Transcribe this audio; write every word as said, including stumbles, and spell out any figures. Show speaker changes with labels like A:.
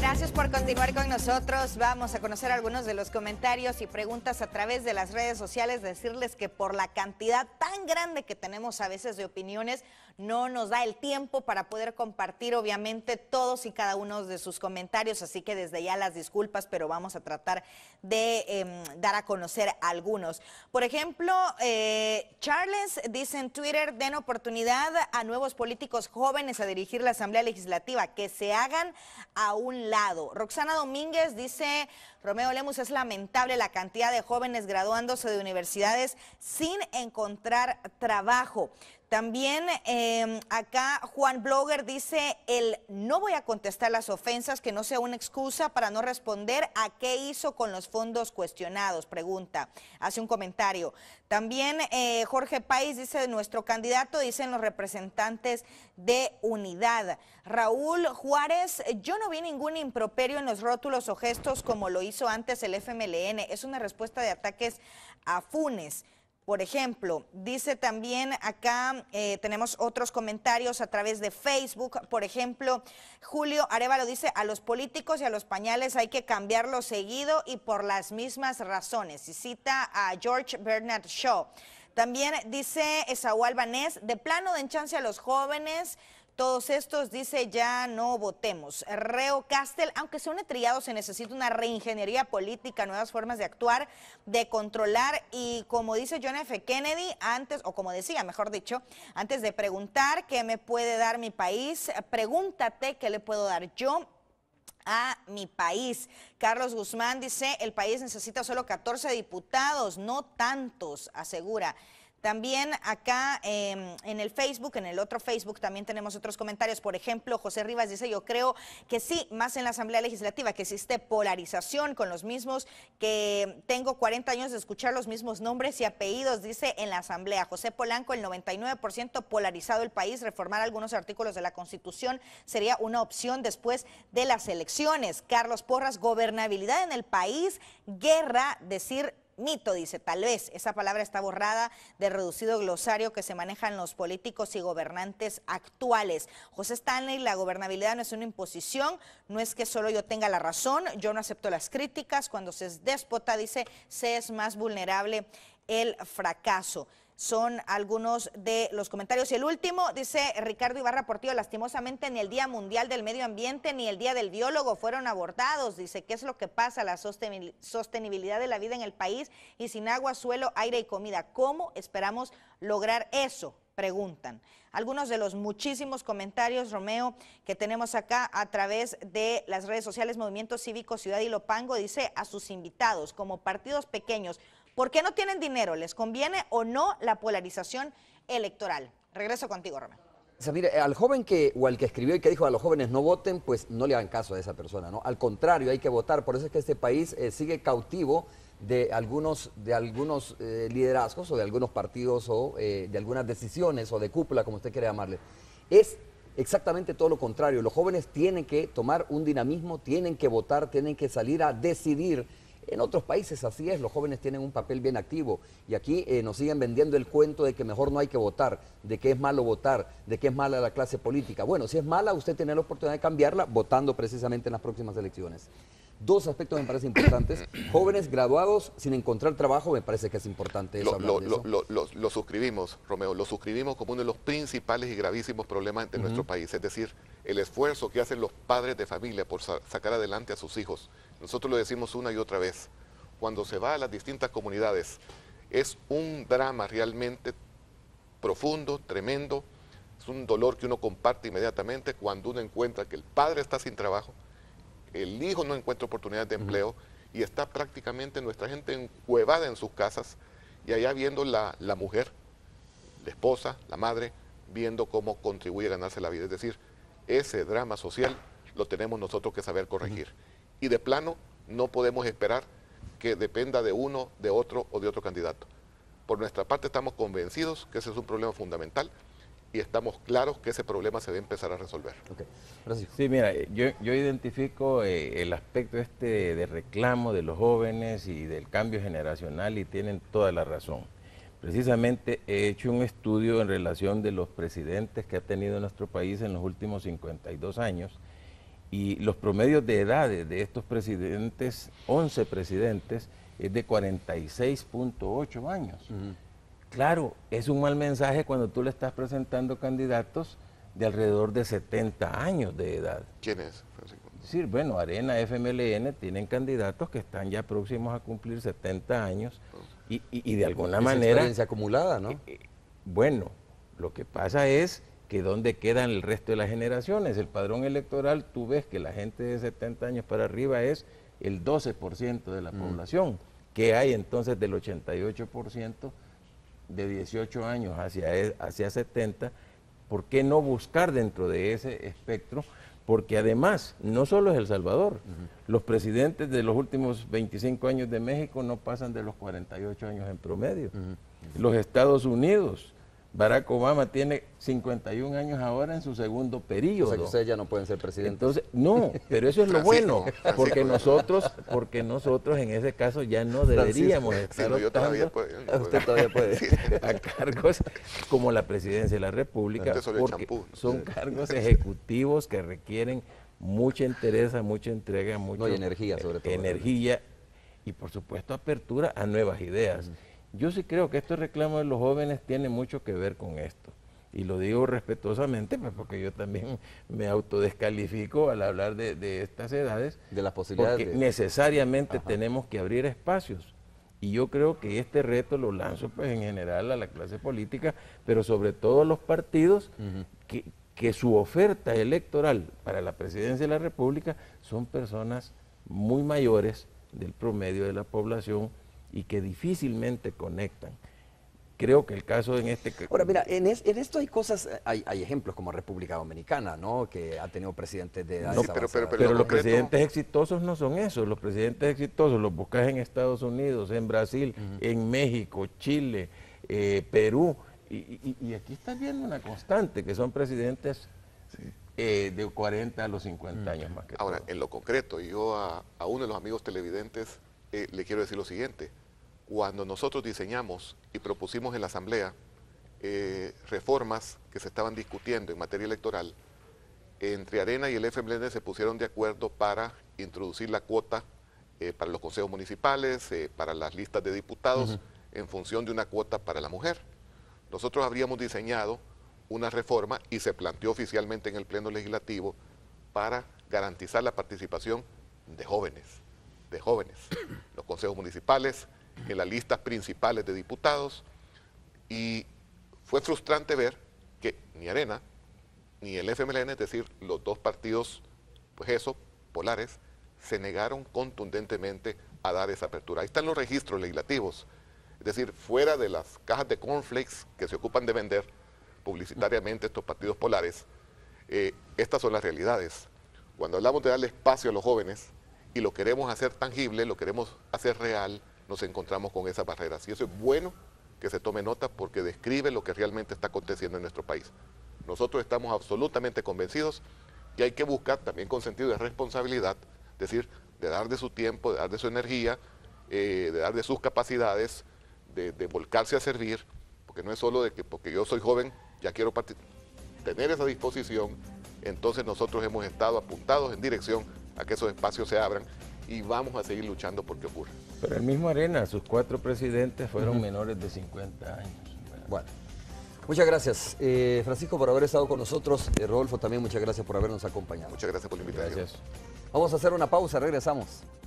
A: Gracias por continuar con nosotros. Vamos a conocer algunos de los comentarios y preguntas a través de las redes sociales. Decirles que por la cantidad tan grande que tenemos a veces de opiniones, no nos da el tiempo para poder compartir obviamente todos y cada uno de sus comentarios, así que desde ya las disculpas, pero vamos a tratar de eh, dar a conocer algunos. Por ejemplo, eh, Charles dice en Twitter: den oportunidad a nuevos políticos jóvenes a dirigir la Asamblea Legislativa, que se hagan a un lado. Roxana Domínguez dice: Romeo Lemus, es lamentable la cantidad de jóvenes graduándose de universidades sin encontrar trabajo. También eh, acá Juan Blogger dice: el no voy a contestar las ofensas, que no sea una excusa para no responder a qué hizo con los fondos cuestionados, pregunta, hace un comentario. También eh, Jorge País dice: nuestro candidato, dicen los representantes de Unidad. Raúl Juárez: yo no vi ningún improperio en los rótulos o gestos como lo hizo antes el F M L N, es una respuesta de ataques a Funes. Por ejemplo, dice también acá, eh, tenemos otros comentarios a través de Facebook. Por ejemplo, Julio Arevalo dice: a los políticos y a los pañales hay que cambiarlos seguido y por las mismas razones. Y cita a George Bernard Shaw. También dice Esaú Albanés: de plano den chance a los jóvenes. Todos estos, dice, ya no votemos. Reo Castel: aunque son trillados, se necesita una reingeniería política, nuevas formas de actuar, de controlar. Y como dice John F. Kennedy, antes, o como decía, mejor dicho, antes de preguntar qué me puede dar mi país, pregúntate qué le puedo dar yo a mi país. Carlos Guzmán dice: el país necesita solo catorce diputados, no tantos, asegura. También acá eh, en el Facebook, en el otro Facebook, también tenemos otros comentarios. Por ejemplo, José Rivas dice: yo creo que sí, más en la Asamblea Legislativa, que existe polarización con los mismos, que tengo cuarenta años de escuchar los mismos nombres y apellidos, dice, en la Asamblea. José Polanco: el noventa y nueve por ciento polarizado el país, reformar algunos artículos de la Constitución sería una opción después de las elecciones. Carlos Porras: gobernabilidad en el país, guerra, decir mito, dice, tal vez esa palabra está borrada del reducido glosario que se manejan los políticos y gobernantes actuales. José Stanley: la gobernabilidad no es una imposición, no es que solo yo tenga la razón, yo no acepto las críticas, cuando se es déspota, dice, se es más vulnerable el fracaso. Son algunos de los comentarios. Y el último, dice Ricardo Ibarra Portillo: lastimosamente ni el Día Mundial del Medio Ambiente ni el Día del Biólogo fueron abordados. Dice: ¿qué es lo que pasa? La sostenibilidad de la vida en el país, y sin agua, suelo, aire y comida. ¿Cómo esperamos lograr eso?, preguntan. Algunos de los muchísimos comentarios, Romeo, que tenemos acá a través de las redes sociales. Movimiento Cívico Ciudad Ilopango dice a sus invitados: como partidos pequeños, ¿por qué no tienen dinero? ¿Les conviene o no la polarización electoral? Regreso contigo, Romeo.
B: O sea, mire, al joven que, o al que escribió y que dijo a los jóvenes no voten, pues no le hagan caso a esa persona, ¿no? Al contrario, hay que votar. Por eso es que este país eh, sigue cautivo de algunos, de algunos eh, liderazgos o de algunos partidos o eh, de algunas decisiones o de cúpula, como usted quiere llamarle. Es exactamente todo lo contrario. Los jóvenes tienen que tomar un dinamismo, tienen que votar, tienen que salir a decidir. En otros países así es, los jóvenes tienen un papel bien activo y aquí eh, nos siguen vendiendo el cuento de que mejor no hay que votar, de que es malo votar, de que es mala la clase política. Bueno, si es mala, usted tiene la oportunidad de cambiarla votando precisamente en las próximas elecciones. Dos aspectos me parecen importantes. Jóvenes graduados sin encontrar trabajo, me parece que es importante eso.
C: Lo, lo, lo, lo, lo, lo suscribimos, Romeo, lo suscribimos como uno de los principales y gravísimos problemas de uh-huh. nuestro país. Es decir, el esfuerzo que hacen los padres de familia por sa sacar adelante a sus hijos. Nosotros lo decimos una y otra vez. Cuando se va a las distintas comunidades, es un drama realmente profundo, tremendo. Es un dolor que uno comparte inmediatamente cuando uno encuentra que el padre está sin trabajo, el hijo no encuentra oportunidades de empleo uh-huh. y está prácticamente nuestra gente encuevada en sus casas y allá viendo la, la mujer, la esposa, la madre, viendo cómo contribuye a ganarse la vida. Es decir, ese drama social lo tenemos nosotros que saber corregir. Uh-huh. Y de plano no podemos esperar que dependa de uno, de otro o de otro candidato. Por nuestra parte estamos convencidos que ese es un problema fundamental y estamos claros que ese problema se debe empezar a resolver.
D: Okay. Sí, mira, yo, yo identifico eh, el aspecto este de reclamo de los jóvenes y del cambio generacional y tienen toda la razón. Precisamente he hecho un estudio en relación de los presidentes que ha tenido nuestro país en los últimos cincuenta y dos años y los promedios de edades de estos presidentes, once presidentes, es de cuarenta y seis punto ocho años. Uh-huh. Claro, es un mal mensaje cuando tú le estás presentando candidatos de alrededor de setenta años de edad.
C: ¿Quién es, Francisco?
D: Es decir, bueno, Arena, F M L N tienen candidatos que están ya próximos a cumplir setenta años y, y, y de alguna
B: es
D: manera...
B: experiencia acumulada, ¿no?
D: Eh, bueno, lo que pasa es que dónde quedan el resto de las generaciones. El padrón electoral, tú ves que la gente de setenta años para arriba es el doce por ciento de la mm. población. ¿Qué hay entonces del ochenta y ocho por ciento de dieciocho años hacia, hacia setenta? ¿Por qué no buscar dentro de ese espectro? Porque además, no solo es El Salvador, uh-huh. los presidentes de los últimos veinticinco años de México no pasan de los cuarenta y ocho años en promedio. Uh-huh. Uh-huh. Los Estados Unidos, Barack Obama tiene cincuenta y un años ahora en su segundo periodo.
B: O sea que ustedes ya no pueden ser presidentes.
D: Entonces, no, pero eso es lo bueno, porque nosotros, porque nosotros en ese caso ya no deberíamos estar
C: sí,
D: optando
C: puede,
B: usted todavía puede
D: a cargos como la presidencia de la República, porque champú, son sí. cargos ejecutivos que requieren mucha entereza, mucha entrega, mucha
B: no, y energía sobre todo.
D: Energía y por supuesto apertura a nuevas ideas. Uh-huh. Yo sí creo que este reclamo de los jóvenes tiene mucho que ver con esto. Y lo digo respetuosamente, pues porque yo también me autodescalifico al hablar de, de estas edades.
B: De las posibilidades.
D: Porque
B: de...
D: necesariamente
B: Ajá.
D: tenemos que abrir espacios. Y yo creo que este reto lo lanzo pues en general a la clase política, pero sobre todo a los partidos, uh-huh. que, que su oferta electoral para la presidencia de la República son personas muy mayores del promedio de la población, y que difícilmente conectan. Creo que el caso en este...
B: Ahora, mira, en, es, en esto hay cosas, hay, hay ejemplos como República Dominicana, ¿no? Que ha tenido presidentes de edades
D: no, pero, pero, pero, pero los concreto... presidentes exitosos no son esos. Los presidentes exitosos los buscas en Estados Unidos, en Brasil, uh-huh. en México, Chile, eh, Perú. Y, y, y aquí estás viendo una constante, que son presidentes sí. eh, de cuarenta a los cincuenta uh-huh. años más que
C: Ahora,
D: todo.
C: En lo concreto, yo a, a uno de los amigos televidentes eh, le quiero decir lo siguiente. Cuando nosotros diseñamos y propusimos en la Asamblea eh, reformas que se estaban discutiendo en materia electoral, entre Arena y el F M L N se pusieron de acuerdo para introducir la cuota eh, para los consejos municipales, eh, para las listas de diputados, uh-huh. en función de una cuota para la mujer. Nosotros habríamos diseñado una reforma y se planteó oficialmente en el Pleno Legislativo para garantizar la participación de jóvenes, de jóvenes, los consejos municipales, en las listas principales de diputados, y fue frustrante ver que ni Arena ni el F M L N, es decir, los dos partidos, pues eso, polares, se negaron contundentemente a dar esa apertura. Ahí están los registros legislativos, es decir, fuera de las cajas de cornflakes que se ocupan de vender publicitariamente estos partidos polares, eh, estas son las realidades. Cuando hablamos de darle espacio a los jóvenes y lo queremos hacer tangible, lo queremos hacer real, nos encontramos con esas barreras. Y eso es bueno que se tome nota porque describe lo que realmente está aconteciendo en nuestro país. Nosotros estamos absolutamente convencidos que hay que buscar también con sentido de responsabilidad, es decir, de dar de su tiempo, de dar de su energía, eh, de dar de sus capacidades, de, de volcarse a servir, porque no es solo de que porque yo soy joven ya quiero tener esa disposición. Entonces nosotros hemos estado apuntados en dirección a que esos espacios se abran y vamos a seguir luchando porque ocurra.
D: Pero el mismo Arena, sus cuatro presidentes fueron uh-huh. menores de cincuenta años.
B: Bueno, muchas gracias, eh, Francisco, por haber estado con nosotros. Eh, Rodolfo, también muchas gracias por habernos acompañado.
C: Muchas gracias por la invitación.
D: Gracias.
B: Vamos a hacer una pausa, regresamos.